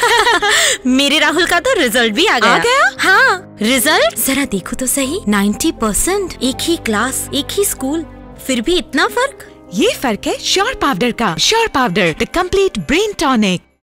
मेरे राहुल का तो रिजल्ट भी आ गया। हाँ, रिजल्ट जरा देखो तो सही। 90%, एक ही क्लास, एक ही स्कूल, फिर भी इतना फर्क। ये फर्क है श्योर पाउडर का। Sure powder, the complete brain tonic.